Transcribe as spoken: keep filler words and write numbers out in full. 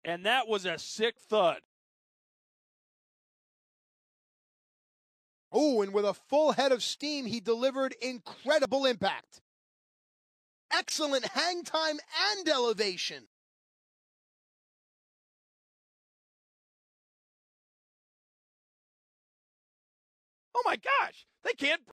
And that was a sick thud. Oh, and with a full head of steam, he delivered incredible impact. Excellent hang time and elevation. Oh my gosh, they can't